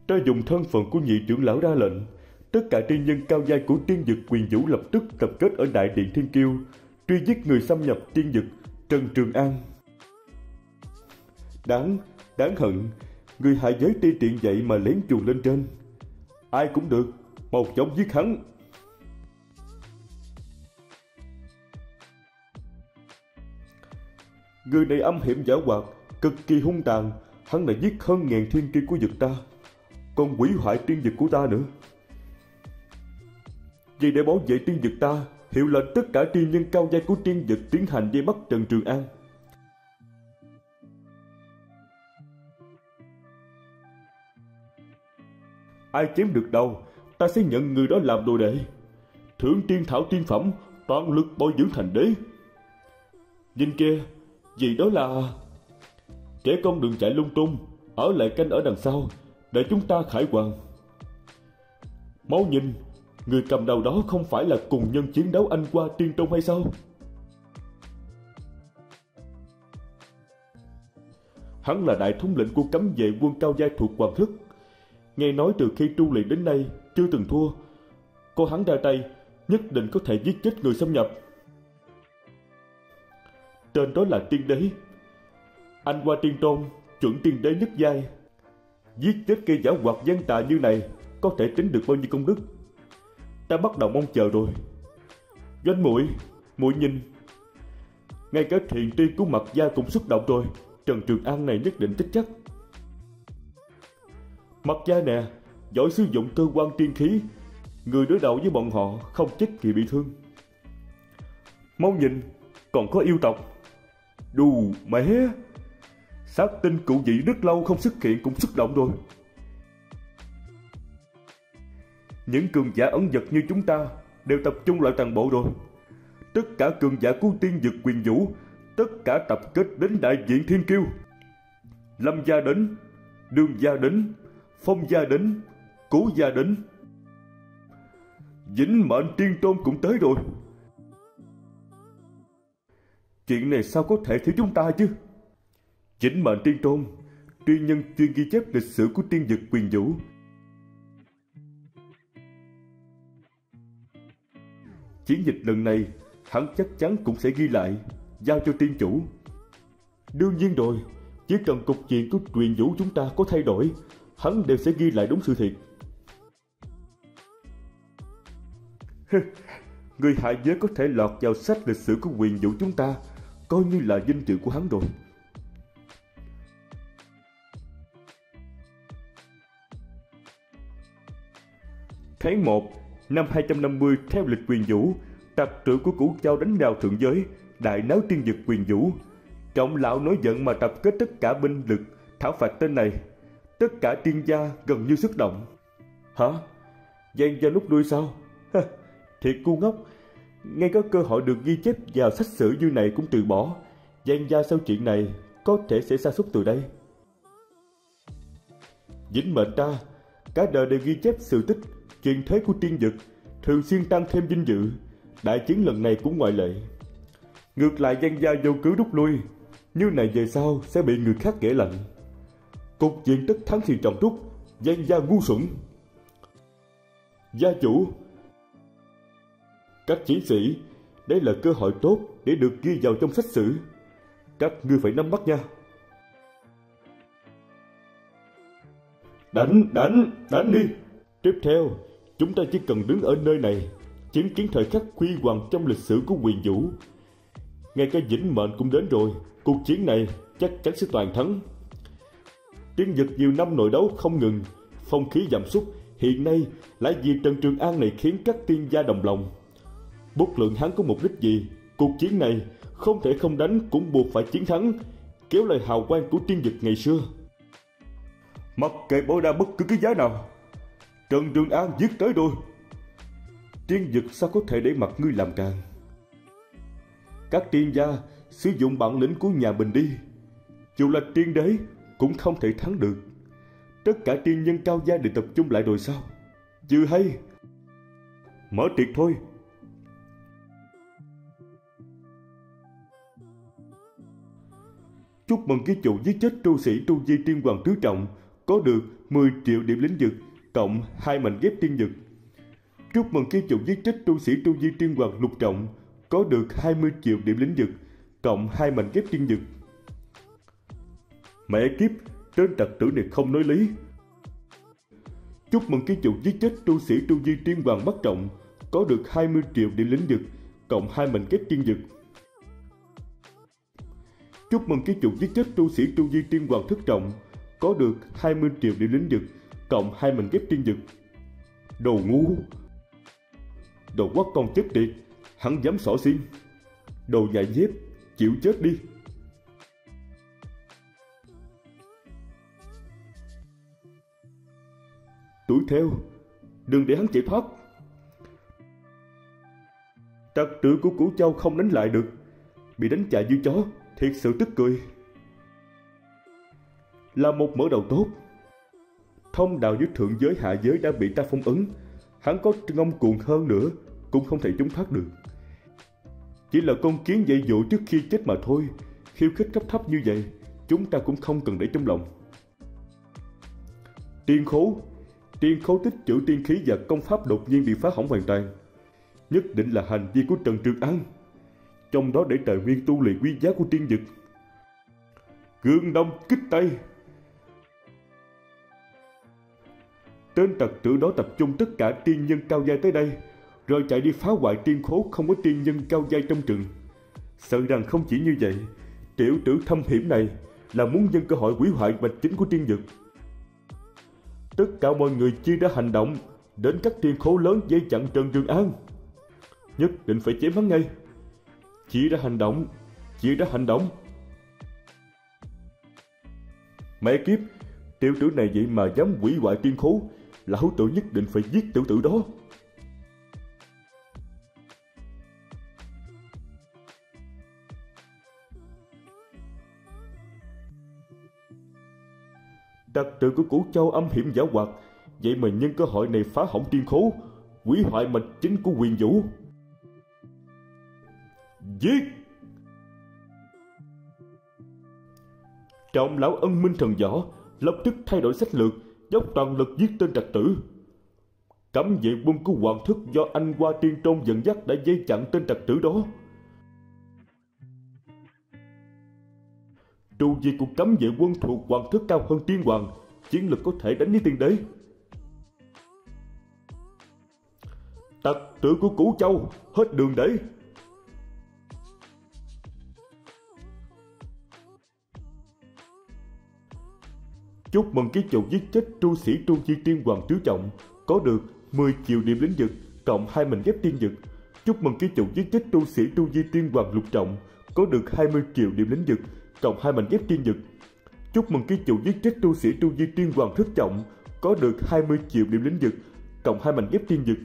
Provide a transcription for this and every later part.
Ta dùng thân phận của nhị trưởng lão ra lệnh, tất cả tiên nhân cao giai của tiên dực Quyền Vũ lập tức tập kết ở đại điện Thiên Kiêu, truy giết người xâm nhập tiên dực Trần Trường An. Đáng hận, người hạ giới ti tiện vậy mà lén chuồn lên trên. Ai cũng được, mau chóng giết hắn. Người này âm hiểm giảo hoạt, cực kỳ hung tàn. Hắn đã giết hơn 1000 thiên kiêu của dực ta, còn hủy hoại tiên dực của ta nữa. Vì để bảo vệ tiên dực ta, hiệu lệnh tất cả tiên nhân cao giai của tiên dực tiến hành vây bắt Trần Trường An. Ai chém được đầu, ta sẽ nhận người đó làm đồ đệ, thưởng tiên thảo tiên phẩm, toàn lực bồi dưỡng thành đế. Nhìn kia, gì đó là... Trẻ con đừng chạy lung tung, ở lại canh ở đằng sau, để chúng ta khải hoàn. Máu nhìn, người cầm đầu đó không phải là cùng nhân chiến đấu anh qua tiên tông hay sao? Hắn là đại thống lĩnh của cấm vệ quân cao giai thuộc Hoàng Thất. Nghe nói từ khi tu luyện đến nay chưa từng thua. Có hắn ra tay, nhất định có thể giết chết người xâm nhập. Tên đó là tiên đế. Anh qua tiên tôn, chuẩn tiên đế nhất giai. Giết chết cây giả hoạt gian tà như này có thể tính được bao nhiêu công đức. Ta bắt đầu mong chờ rồi. Doanh muội nhìn, ngay cả thiền tiên của Mạc gia cũng xuất động rồi. Trần Trường An này nhất định chết chắc. Mạc gia nè, giỏi sử dụng cơ quan tiên khí, người đối đầu với bọn họ không chết thì bị thương. Mau nhìn, còn có yêu tộc. Đù mẹ, sát tinh cụ vị rất lâu không xuất hiện cũng xuất động rồi. Những cường giả ẩn dật như chúng ta đều tập trung lại toàn bộ rồi. Tất cả cường giả của tiên dực Quyền Vũ, tất cả tập kết đến đại diện Thiên Kiêu. Lâm gia đến, Đường gia đến, Phong gia đến, Cố gia đến, Vĩnh Mệnh Tiên Tôn cũng tới rồi. Chuyện này sao có thể thiếu chúng ta chứ? Vĩnh Mệnh Tiên Tôn, tiên nhân chuyên ghi chép lịch sử của tiên dực Quyền Vũ. Chiến dịch lần này hắn chắc chắn cũng sẽ ghi lại, giao cho tiên chủ. Đương nhiên rồi, chỉ cần cục diện của Quyền Vũ chúng ta có thay đổi, hắn đều sẽ ghi lại đúng sự thiệt. Người hạ giới có thể lọt vào sách lịch sử của Quyền Vũ chúng ta, coi như là vinh dự của hắn rồi. Tháng 1 năm 250 theo lịch Quyền Vũ, tặc trưởng của Cửu Châu đánh vào thượng giới, đại náo tiên dực Quyền Vũ. Trọng lão nổi giận mà tập kết tất cả binh lực thảo phạt tên này. Tất cả tiên gia gần như xuất động. Hả? Giang gia lúc đuôi sao? Thiệt ngu ngốc, ngay có cơ hội được ghi chép vào sách sử như này cũng từ bỏ. Giang gia sau chuyện này có thể sẽ sa sút từ đây. Vĩnh mệnh ta cả đời đều ghi chép sự tích truyền thế của tiên dực, thường xuyên tăng thêm vinh dự. Đại chiến lần này cũng ngoại lệ. Ngược lại Giang gia vô cứ rút lui, như này về sau sẽ bị người khác ghẻ lạnh. Cục diện tất thắng thì trọng trúc, Giang gia ngu xuẩn. Gia chủ, các chiến sĩ, đây là cơ hội tốt để được ghi vào trong sách sử. Các ngươi phải nắm bắt nha. Đánh đi. Tiếp theo, chúng ta chỉ cần đứng ở nơi này, chứng kiến thời khắc huy hoàng trong lịch sử của Quyền Vũ. Ngay cả Vĩnh Mệnh cũng đến rồi, cuộc chiến này chắc chắn sẽ toàn thắng. Tiên dực nhiều năm nội đấu không ngừng, phong khí giảm sút, hiện nay lại vì Trần Trường An này khiến các tiên gia đồng lòng. Bất luận hắn có mục đích gì, cuộc chiến này không thể không đánh cũng buộc phải chiến thắng, kéo lại hào quang của tiên dực ngày xưa. Mặc kệ bỏ ra bất cứ cái giá nào, Trần Trường An giết tới rồi. Tiên dực sao có thể để mặc ngươi làm càng? Các tiên gia sử dụng bản lĩnh của nhà mình đi, dù là tiên đế cũng không thể thắng được. Tất cả tiên nhân cao gia đều tập trung lại rồi sao? Chưa hay. Mở tiệc thôi. Chúc mừng ký chủ giết chết tu sĩ tu vi tiên hoàng tứ trọng, có được 10 triệu điểm lĩnh vực cộng 2 mảnh ghép tiên dực. Chúc mừng ký chủ giết chết tu sĩ tu vi tiên hoàng lục trọng, có được 20 triệu điểm lĩnh vực cộng 2 mảnh ghép tiên dực. Mẹ kiếp, tên tặc tử này không nói lý. Chúc mừng ký chủ giết chết tu sĩ tu vi tiên hoàng bắt trọng, có được 20 triệu điểm lĩnh vực cộng 2 mảnh ghép tiên dực. Chúc mừng ký chủ giết chết tu sĩ tu vi tiên hoàng thất trọng, có được 20 triệu điểm lĩnh vực cộng 2 mảnh ghép tiên dực. Đồ ngu, đồ quắc con chết tiệt, hắn dám xỏ xiên. Đồ nhại nhép, chịu chết đi. Đuổi theo, đừng để hắn chạy thoát. Trật tự của Cửu Châu không đánh lại được, bị đánh chạy như chó, thiệt sự tức cười. Là một mở đầu tốt. Thông đạo giữa thượng giới hạ giới đã bị ta phong ấn, hắn có ngông cuồng hơn nữa cũng không thể trốn thoát được. Chỉ là con kiến dạy dỗ trước khi chết mà thôi, khiêu khích cấp thấp như vậy chúng ta cũng không cần để trong lòng. Tiên khố tích trữ tiên khí và công pháp đột nhiên bị phá hỏng hoàn toàn, nhất định là hành vi của Trần Trường An, trong đó để tài nguyên tu luyện quý giá của tiên dực. Gương đông kích tây. Tên tặc tử đó tập trung tất cả tiên nhân cao giai tới đây, rồi chạy đi phá hoại tiên khố không có tiên nhân cao giai trong rừng. Sợ rằng không chỉ như vậy, tiểu tử thâm hiểm này là muốn nhân cơ hội hủy hoại mạch chính của tiên dực. Tất cả mọi người chia ra hành động, đến các tiên khố lớn dây chặn Trần Trường An. Nhất định phải chém hắn ngay. Chia ra hành động. Mẹ kiếp, tiểu tử này vậy mà dám hủy hoại tiên khố, lão tử nhất định phải giết tiểu tử đó. Đặc tử của Cửu Châu âm hiểm giả hoạt, vậy mà nhân cơ hội này phá hỏng tiên khố, hủy hoại mạch chính của Huyền Vũ. Giết! Trọng lão Ân Minh Thần Võ lập tức thay đổi sách lược, dốc toàn lực giết tên trặc tử. Cấm vệ quân của Hoàng Thất do Anh Hoa Tiên Tôn dẫn dắt đã dây chặn tên trặc tử đó. Tu vi của cấm vệ quân thuộc Hoàng Thất cao hơn Tiên Hoàng, chiến lực có thể đánh với Tiên Đế. Tặc tử của Cửu Châu hết đường đấy. Chúc mừng ký chủ giết chết tu sĩ tu vi Tiên Hoàng tứ trọng, có được 10 triệu điểm lĩnh vực cộng 2 mảnh ghép tiên dực. Chúc mừng ký chủ giết chết tu sĩ tu vi Tiên Hoàng lục trọng, có được 20 triệu điểm lĩnh vực cộng 2 mảnh ghép tiên dực. Chúc mừng ký chủ giết chết tu sĩ tu vi Tiên Hoàng thất trọng, có được 20 triệu điểm lĩnh vực cộng 2 mảnh ghép tiên dực.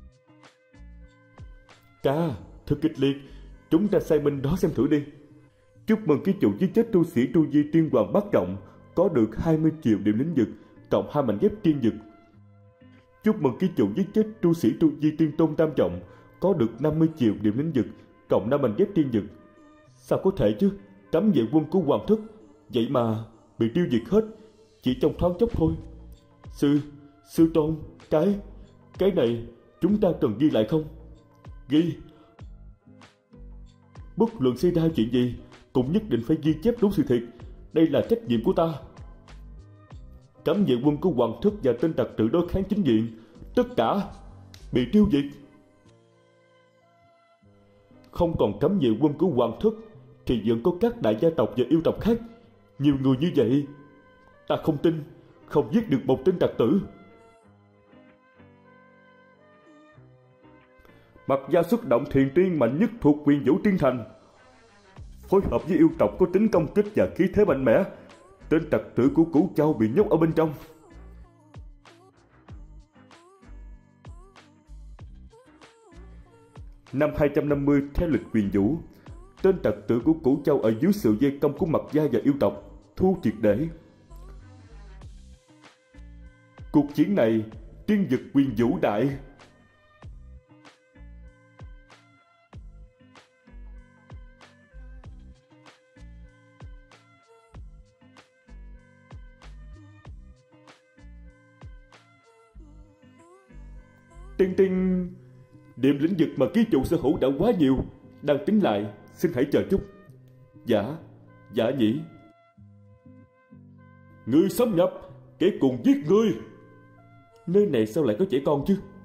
Ca, thật kịch liệt, chúng ta sang bên đó xem thử đi. Chúc mừng ký chủ giết chết tu sĩ tu vi Tiên Hoàng bát trọng, có được 20 triệu điểm lĩnh vực cộng 2 mảnh ghép tiên dực. Chúc mừng ký chủ giết chết tu sĩ tu vi Tiên Tôn tam trọng, có được 50 triệu điểm lĩnh vực cộng 5 mảnh ghép tiên dực. Sao có thể chứ? Cấm vệ quân của Hoàng Thất vậy mà bị tiêu diệt hết chỉ trong thoáng chốc thôi. Sư tôn, cái này chúng ta cần ghi lại không? Ghi. Bất luận xảy ra chuyện gì cũng nhất định phải ghi chép đúng sự thật. Đây là trách nhiệm của ta. Cấm vệ quân của Hoàng Thất và tên tặc tử đối kháng chính diện, tất cả bị tiêu diệt. Không còn cấm vệ quân của Hoàng Thất thì vẫn có các đại gia tộc và yêu tộc khác. Nhiều người như vậy, ta không tin không giết được một tên tặc tử. Mặt gia xuất động thiền tiên mạnh nhất thuộc Huyền Vũ Tiên Thành, phối hợp với yêu tộc có tính công kích và khí thế mạnh mẽ. Tên tặc tử của Cửu Châu bị nhốt ở bên trong. Năm 250 theo lịch Huyền Vũ, tên tặc tử của Cửu Châu ở dưới sự vây công của Mạc gia và yêu tộc thu triệt để. Cuộc chiến này tiên dực Huyền Vũ đại. Tiên tiên... Điểm lĩnh vực mà ký chủ sở hữu đã quá nhiều, đang tính lại, xin hãy chờ chút. Dạ nhỉ. Ngươi xâm nhập, kẻ cùng giết ngươi. Nơi này sao lại có trẻ con chứ?